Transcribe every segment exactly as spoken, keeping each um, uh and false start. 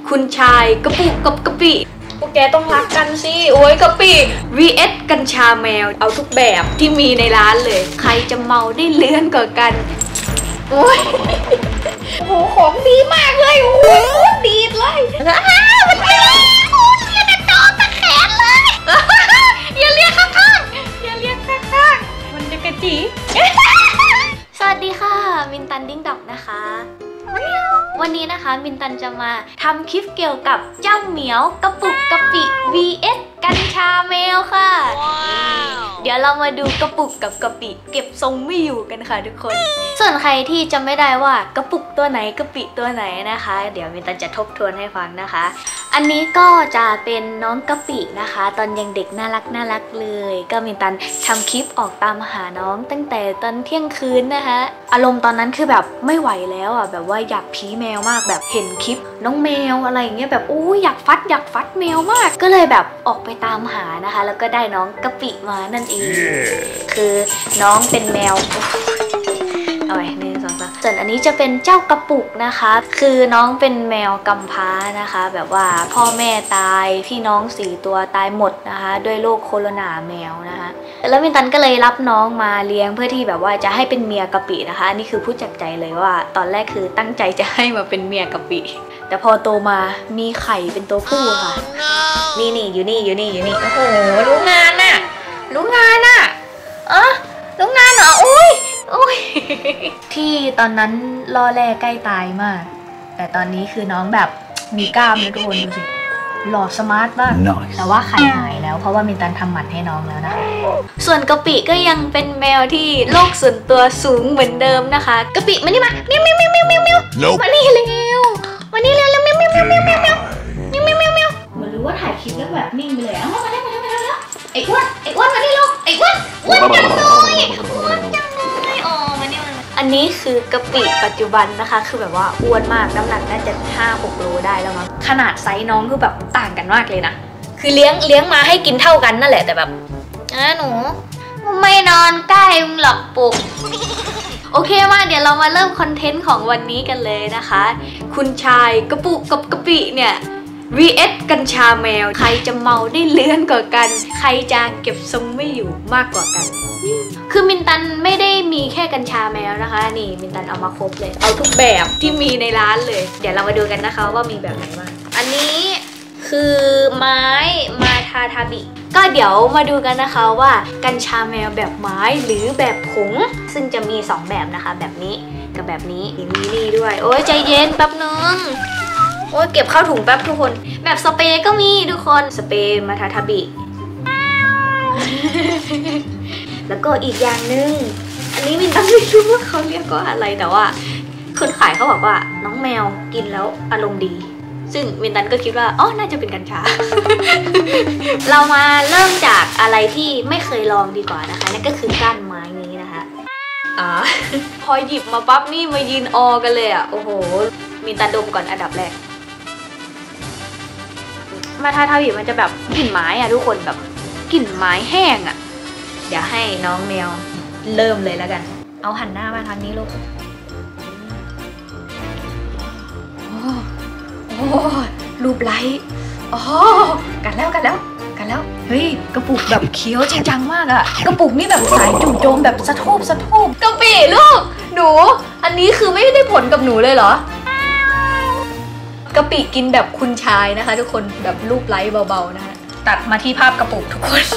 คุณชายกระปุกกับกะปิพวกแกต้องรักกันสิโอ้ยกะปิ วี เอส กัญชาแมวเอาทุกแบบที่มีในร้านเลยใครจะเมาได้เลื่อนกว่ากันโอ้ยโอ้โหของดีมากเลยโอ้โหโคตรดีเลยอ้ามันไปแล้วเรียกตอตะแขนเลยอย่าเรียกข้างๆอย่าเรียกข้างๆมันจะกระจีสวัสดีค่ะมินตันดิ้งดอกนะคะวันนี้นะคะมินตันจะมาทำคลิปเกี่ยวกับเจ้าเหมียวกระปุกกะปิ วี เอส กัญชาแมวค่ะ wow. เดี๋ยวเรามาดูกระปุกกับกะปิเก็บทรงไม่อยู่กันค่ะทุกคนส่วนใครที่จำไม่ได้ว่ากระปุกตัวไหนกะปิตัวไหนนะคะเดี๋ยวมินตันจะทบทวนให้ฟังนะคะอันนี้ก็จะเป็นน้องกะปินะคะตอนยังเด็กน่ารักน่ารักเลยก็มินตันทำคลิปออกตามหาน้องตั้งแต่ตอนเที่ยงคืนนะคะอารมณ์ตอนนั้นคือแบบไม่ไหวแล้วอ่ะแบบว่าอยากผีแมวมากแบบเห็นคลิปน้องแมวอะไรอย่างเงี้ยแบบโอ้ยอยากฟัดอยากฟัดแมวมากก็เลยแบบออกไปตามหานะคะแล้วก็ได้น้องกะปิมานั่นเอง yeah. คือน้องเป็นแมวเอาไว้หนึ่งสองสามส่วนอันนี้จะเป็นเจ้ากระปุกนะคะคือน้องเป็นแมวกำพร้านะคะแบบว่าพ่อแม่ตายพี่น้องสี่ตัวตายหมดนะคะด้วยโรคโคโรนาแมวนะคะแล้วมินตันก็เลยรับน้องมาเลี้ยงเพื่อที่แบบว่าจะให้เป็นเมียกะปินะคะนี่คือพูดจากใจเลยว่าตอนแรกคือตั้งใจจะให้มาเป็นเมียกะปิแต่พอโตมามีไข่เป็นตัวผู้ค่ะ oh, no. นี่นี่อยู่นี่อยู่นี่อยู่นี่โอ้โหรู้งานน่ะรู้งานน่ะเออรู้งานเหรออุ้ยอุ้ยที่ตอนนั้นล่อแร่ใกล้ตายมากแต่ตอนนี้คือน้องแบบมีกล้ามเลยทุกคนดูสิหล่อสมาร์ทมาก nice. แต่ว่าไข่หายแล้วเพราะว่ามินตันทำหมันให้น้องแล้วนะคะส่วนกะปิก็ยังเป็นแมวที่โลกส่วนตัวสูงเหมือนเดิมนะคะกะปิมานี่มาเมียวเมียวเมียวเมียวเมียวเมียวมานี่เร็วมานี่เร็วเร็วเมียวเมียวเมียวเมียวเมียวเมียวเมียวเมียวเมียวเมียวเหมือนรู้ว่าถ่ายคลิปแล้วแบบนิ่งไปเลยเอามาได้มาได้มาได้แล้วไอ้อ้วนไอ้อ้วนมานี่ลูกไอ้อ้วนอ้วนจังเลยอ้วนจังเลยอ๋อมานี่มาอันนี้คือกะปิปัจจุบันนะคะคือแบบว่าอ้วนมากน้ำหนักน่าจะ ห้าหก โลได้แล้วมั้งขนาดไซส์น้องคือแบบต่างกันมากเลยนะคือเลี้ยงเลี้ยงมาให้กินเท่ากันนั่นแหละแต่แบบอ่ะหนูไม่นอนใกล้มึงหรอกปุกโอเคมาเดี๋ยวเรามาเริ่มคอนเทนต์ของวันนี้กันเลยนะคะคุณชายกระปุกกับกะปิเนี่ย วี เอส กัญชาแมวใครจะเมาได้เลื่อนกว่ากันใครจะเก็บทรงไม่อยู่มากกว่ากันคือมินตันไม่ได้มีแค่กัญชาแมวนะคะนี่มินตันเอามาครบเลยเอาทุกแบบที่มีในร้านเลยเดี๋ยวเรามาดูกันนะคะว่ามีแบบไหนบ้างอันนี้คือไม้มาทาทาบิก็เดี๋ยวมาดูกันนะคะว่ากัญชาแมวแบบไม้หรือแบบผงซึ่งจะมีสองแบบนะคะแบบนี้กับแบบนี้มีนี่ด้วยโอ้ยใจเย็นแป๊บนึงโอ้ยเก็บเข้าถุงแป๊บทุกคนแบบสเปรย์ก็มีทุกคนสเปรย์มาทาทาบิ แล้วก็อีกอย่างหนึ่งอันนี้มินตันไม่รู้ว่าเขาเรียกว่าอะไรแต่ว่าคนขายเขาบอกว่าน้องแมวกินแล้วอารมณ์ดีซึ่งมินตันก็คิดว่าอ๋อน่าจะเป็นกัญชา เรามาเริ่มจากอะไรที่ไม่เคยลองดีกว่านะคะนั่นก็คือก้านไม้นี้นะคะอ๋อ พอหยิบมาปั๊บนี่มายืนออกันเลยอ่ะโอ้โหมินตันดมก่อนอันดับแรกมาทาทาบิมันจะแบบกลิ่นไม้อ่ะทุกคนแบบกลิ่นไม้แห้งอ่ะเดี๋ยวให้น้องแมวเริ่มเลยแล้วกันเอาหันหน้ามาทางนี้ลูกโอ้รูปไลท์อ๋อกันแล้วกันแล้วกันแล้วเฮ้ยกระปุกแบบเคี้ยวจริงจังมากอะกระปุกนี่แบบสายจู่โจมแบบสะโทบสะโทบกะปิลูกหนูอันนี้คือไม่ได้ผลกับหนูเลยเหรอกะปิกินแบบคุณชายนะคะทุกคนแบบรูปไลท์เบาๆนะคะตัดมาที่ภาพกระปุกทุกคน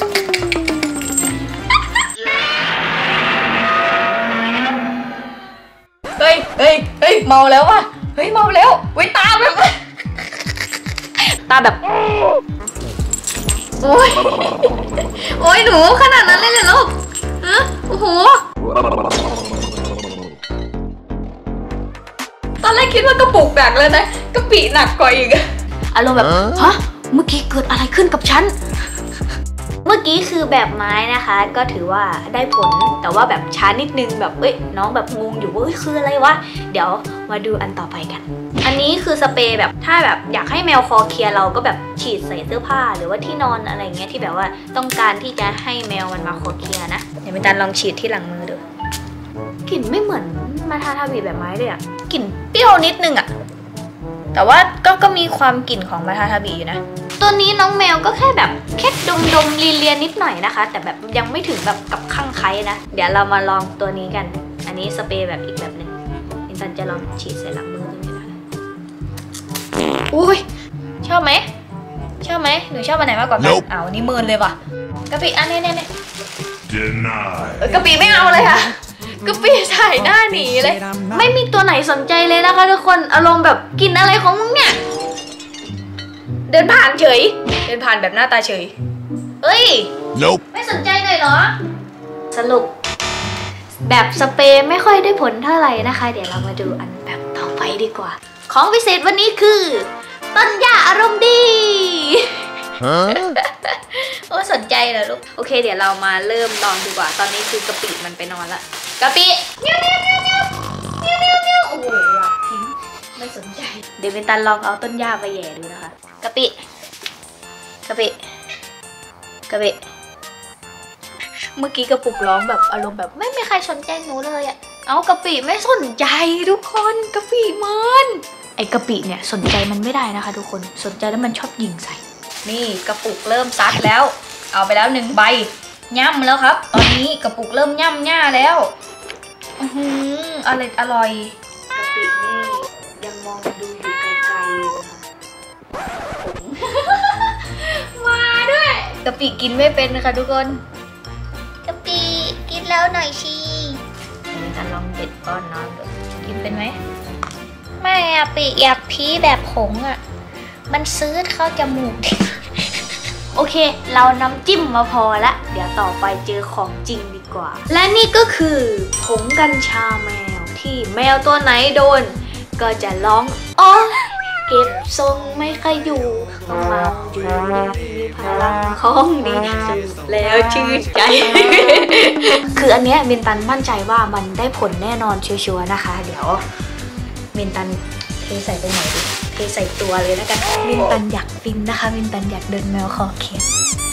เฮ้ยเฮ้ยเฮ้ยเมาแล้วว่ะเฮ้ยเมาแล้วเว้ยตาแบบตาแบบโอ้ยโอ้ยหนูขนาดนั้นเลยเหรอลูกฮะโอ้โหตอนแรกคิดว่ากระปุกหนักแล้วนะกะปิหนักกว่าอีกอารมณ์แบบฮะเมื่อกี้เกิดอะไรขึ้นกับฉันเมื่อกี้คือแบบไม้นะคะก็ถือว่าได้ผลแต่ว่าแบบช้านิดนึงแบบเอ้ยน้องแบบงงอยู่ว่าเฮ้ยคืออะไรวะเดี๋ยวมาดูอันต่อไปกันอันนี้คือสเปรย์แบบถ้าแบบอยากให้แมวคอเคลียร์เราก็แบบฉีดใส่เสื้อผ้าหรือว่าที่นอนอะไรเงี้ยที่แบบว่าต้องการที่จะให้แมวมันมาคอเคลียร์นะเดี๋ยวมินตันลองฉีดที่หลังมือดูกลิ่นไม่เหมือนมาทาทาบิแบบไม้เลยอะกลิ่นเปรี้ยวนิดนึงอะแต่ว่าก็ก็มีความกลิ่นของมาทาทาบิอยู่นะตัวนี้น้องแมวก็แค่แบบแค่ดมดมลีเลียนิดหน่อยนะคะแต่แบบยังไม่ถึงแบบกับข้างไคล้นะเดี๋ยวเรามาลองตัวนี้กันอันนี้สเปรย์แบบอีกแบบหนึ่งมินตันจะลองฉีดใส่หลังมือดูนะคะอุ้ยชอบไหมชอบไหมหนูชอบอันไหนมากกว่ากัน Nope. เอานี่เมินเลยว่ะกะปิอันนี้เนี่ย Deny. กะปิไม่เอาเลยค่ะกะปิถ่ายหน้าหนีเลยไม่มีตัวไหนสนใจเลยนะคะทุกคนอารมณ์แบบกินอะไรของมึงเนี่ยเดินผ่านเฉยเดินผ่านแบบหน้าตาเฉยเอ้ย Nope. ไม่สนใจหน่อยเหรอสรุปแบบสเปรย์ไม่ค่อยได้ผลเท่าไหร่นะคะเดี๋ยวเรามาดูอันแบบต่อไปดีกว่าของพิเศษวันนี้คือต้นหญ้าอารมณ์ดี Huh? โอ้สนใจเหรอลูกโอเคเดี๋ยวเรามาเริ่มลองดีกว่าตอนนี้คือกะปิมันไปนอนละกะปิเนี้ยเนี้ยเนี้ยเนี้ยเนี้ยเนี้ยเนี้ยโอ้โหหลับทิ้งไม่สนใจเดี๋ยวเป็นตันลองเอาต้นหญ้าไปแย่ดูนะคะกะปิกะปิกะปิเมื่อกี้กระปุกร้องแบบอารมณ์แบบไม่มีใครสนใจหนูเลยอะเอากะปิไม่สนใจทุกคนกะปิมันไอกะปิเนี่ยสนใจมันไม่ได้นะคะทุกคนสนใจแล้วมันชอบยิงใส่นี่กระปุกเริ่มซัดแล้วเอาไปแล้วหนึ่งใบย่ำแล้วครับตอนนี้กระปุกเริ่มย่ำหญ้าแล้วอือหืออะไรอร่อยกะปินี่ยังมองดูอยู่ไกลๆอยู่ค่ะมาด้วยกะปิกินไม่เป็นนะคะทุกคนกะปิกินแล้วหน่อยชีนี่จะลองเด็ดป้อนน้องดูกินเป็นไหมไม่อะปีอยากพีแบบผงอะมันซื้อเข้าจมูก โอเคเราน้ำจิ้มมาพอละเดี๋ยวต่อไปเจอของจริงดีกว่าและนี่ก็คือผงกัญชาแมวที่แมวตัวไหนโดนก็จะร้องอ๋อเก็บทรงไม่ค่อยอยู่ต้องมาอยู่มีพลังของดีสุดแล้วชื่นใจ คืออันเนี้ยมินตันมั่นใจว่ามันได้ผลแน่นอนชัวร์ๆนะคะเดี๋ยวมินตันเทใส่ไปไหนดีเทใส่ตัวเลยแล้วกันมินตันอยากฟินนะคะมินตันอยากเดินแมวคอเขียน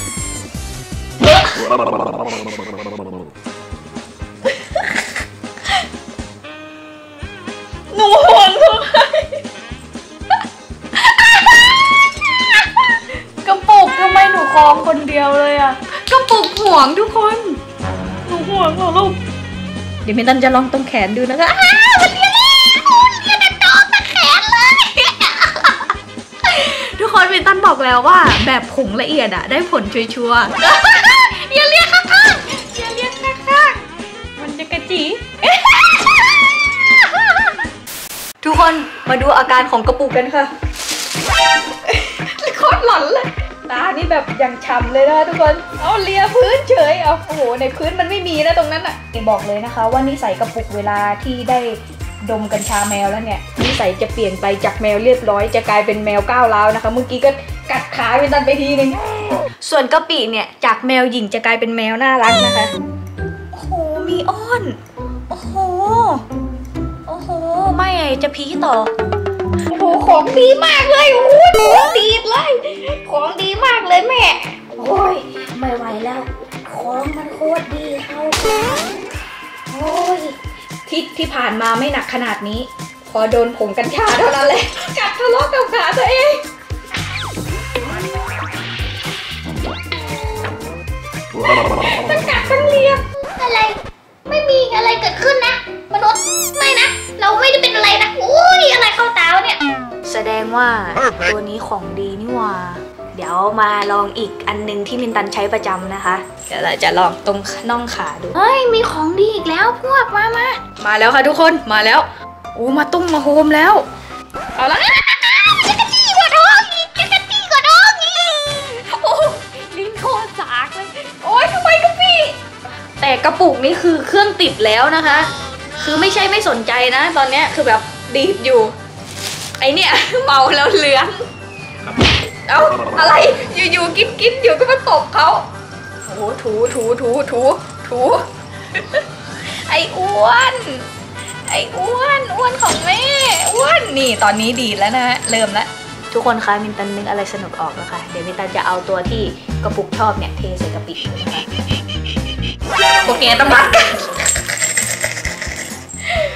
หนูห่วงทำไมกระปุกทำไมหนูคลองคนเดียวเลยอะกระปุกห่วงทุกคนหนูห่วงเหรอลูกเดี๋ยวมินตันจะลองตรงแขนดูนะคะอ้าวมันเลียเลียดอกตะแขนเลยทุกคนมินตันบอกแล้วว่าแบบผงละเอียดอะได้ผลชัวร์ๆอย่าเลียข้างๆอย่าเลียข้างๆมันจะกระจีทุกคนมาดูอาการของกระปุกกันค่ะโคตรหลอนเลยตานี่แบบอย่างฉ่ำเลยนะทุกคนเอาเลียพื้นเฉยเอาโอ้โหในพื้นมันไม่มีนะตรงนั้นอ่ะบอกเลยนะคะว่านิสัยกระปุกเวลาที่ได้ดมกัญชาแมวแล้วเนี่ยนิสัยจะเปลี่ยนไปจากแมวเรียบร้อยจะกลายเป็นแมวก้าวร้าวนะคะเมื่อกี้ก็กัดขาเป็นตันไปทีนึงส่วนกะปิเนี่ยจากแมวหญิงจะกลายเป็นแมวน่ารักนะคะโอ้โหมีอ้อนโอ้โหโอ้โหไม่จะพีต่อโอ้โหของดีมากเลยโอ้โหของดีเลยของดีมากเลยแม่โอ้ยไม่ไหวแล้วของมันโคตรดีเขาโอ้ยที่ที่ผ่านมาไม่หนักขนาดนี้พอโดนผงกัญชาเท่านั้นเลยกัดทะเลาะกับขาตัวเองมันกัดมันเลียอะไรไม่มีอะไรเกิดขึ้นนะมนุษย์ไม่นะเราไม่ได้เป็นอะไรนะอุ้ยอะไรเข้าตาวะเนี่ยแสดงว่าตัวนี้ของดีนี่ว่าเดี๋ยวมาลองอีกอันนึงที่มินตันใช้ประจำนะคะเดี๋ยวเราจะลองตรงน่องขาดูเฮ้ยมีของดีอีกแล้วพวกมามามาแล้วค่ะทุกคนมาแล้วโอ้มาตุ้มมาโฮมแล้วเอาละจะกระจี้กว่าน้องอีกจะกระจี้กว่าน้องอีกโอ้ลิ้นโคตรสากเลยโอ้ยทำไมกระปี้แต่กระปุกนี้คือเครื่องติดแล้วนะคะคือไม่ใช่ไม่สนใจนะตอนเนี้ยคือแบบดีดอยู่ไอเนี่ยเมาแล้วเลื้อนเอาอะไรอยู่ๆกินกินอยู่ก็มาตบเขาโอ้ถูถูถูถูถูไออ้วนไออ้วนอ้วนของแม่อ้วนนี่ตอนนี้ดีดแล้วนะฮะเริ่มแล้วทุกคนคะมินตันนึกอะไรสนุกออกแล้วค่ะเดี๋ยวมินตันจะเอาตัวที่กระปุกชอบเนี่ยเทใส่กระปินะคะโอเคต้องรักกัน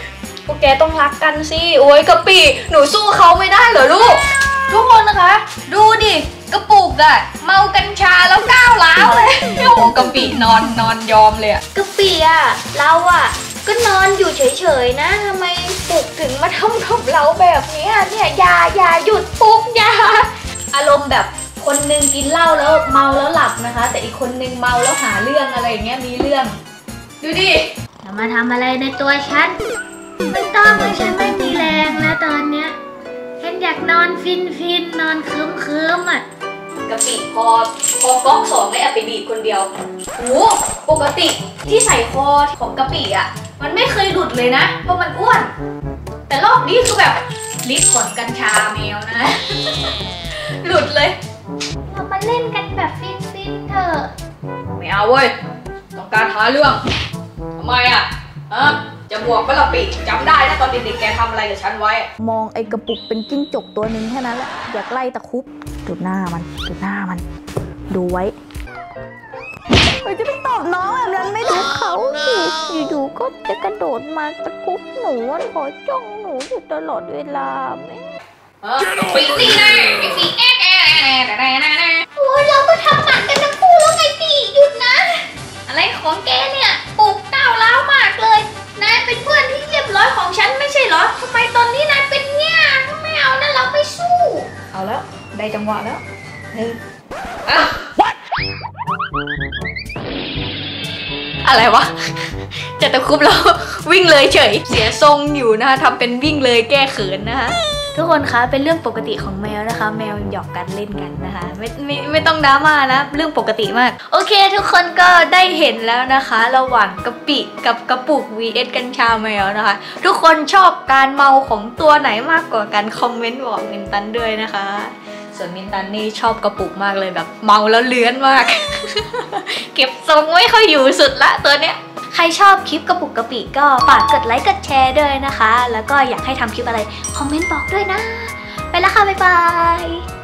พวกแกต้องรักกันสิโอ้ยกะปิหนูสู้เขาไม่ได้เหรอลูกทุกคนนะคะดูดิกระปุกอะเมากัญชาแล้วก้าวร้าวเลยโอ้กะปินอนนอนยอมเลยอะกะปิอะเราอะก็นอนอยู่เฉยๆนะทำไมปลุกถึงมาทำกับเราแบบนี้เนี่ยอย่าอย่าหยุดปลุกอย่าอารมณ์แบบคนนึงกินเหล้าแล้วเมาแล้วหลับนะคะแต่อีกคนนึงเมาแล้วหาเรื่องอะไรอย่างเงี้ยมีเรื่องดูดิอย่ามาทำอะไรในตัวฉันไม่ต้องเลยฉันไม่มีแรงนะตอนเนี้ยฉันอยากนอนฟินฟินนอนคืมคืมอ่ะกะปิพอพอก๊อกสองได้เอาไปบีบคนเดียวโอ้ปกติที่ใส่คอของกะปิอ่ะมันไม่เคยหลุดเลยนะเพราะมันอ้วนแต่รอบนี้คือแบบลิ้นขนกัญชาแมวนะ หลุดเลยเรามาเล่นกันแบบฟินฟินเถอะไม่เอาเว้ยต้องการหาเรื่องทำไมอ่ะฮะจะบวกก็ละปิจำได้นะตอนเด็กๆแกทำอะไรกับฉันไว้มองไอ้กระปุกเป็นจิ้งจกตัวหนึ่งแค่นั้นแหละอยากไล่ตะคุบดูหน้ามันดูหน้ามันดูไว้เราจะไปตอบน้องแบบนั้นไม่ดูเขาสิอยู่ๆก็จะกระโดดมาตะคุบหนูขอจ้องหนูอยู่ตลอดเวลาไหมปีนี่นะไอ้ปีแอ๊ะแอ๊ะแอ๊ะแอ๊ะแอ๊ะโอ้ยเราก็ทำหมันกันทั้งคู่แล้วไงปีหยุดนะอะไรของแกเนี่ยปลุกก้าวร้าวมากเลยนายเป็นเพื่อนที่เรียบร้อยของฉันไม่ใช่เหรอทำไมตอนนี้นายเป็นเนี่ยไม่เอานะเราไม่สู้เอาแล้วได้จังหวะแล้วเฮ้ยอะไรวะจะตะคุบเราวิ่งเลยเฉยเสียทรงอยู่นะคะทำเป็นวิ่งเลยแก้เขินนะคะทุกคนคะเป็นเรื่องปกติของแมวนะคะแมวหยอกกันเล่นกันนะคะไม่ไม่ไม่ต้องดราม่านะเรื่องปกติมากโอเคทุกคนก็ได้เห็นแล้วนะคะระหว่างกะปิกับกระปุก วี เอส กัญชาแมวนะคะทุกคนชอบการเมาของตัวไหนมากกว่ากันคอมเมนต์บอกมินตันด้วยนะคะส่วนมินตันนี่ชอบกระปุกมากเลยแบบเมาแล้วเลื้อนมาก เก็บทรงไว้เขาอยู่สุดละตัวเนี้ยใครชอบคลิปกระปุกกะปิก็ฝากกดไลค์กดแชร์ด้วยนะคะแล้วก็อยากให้ทำคลิปอะไรคอมเมนต์บอกด้วยนะไปแล้วค่ะบ๊ายบาย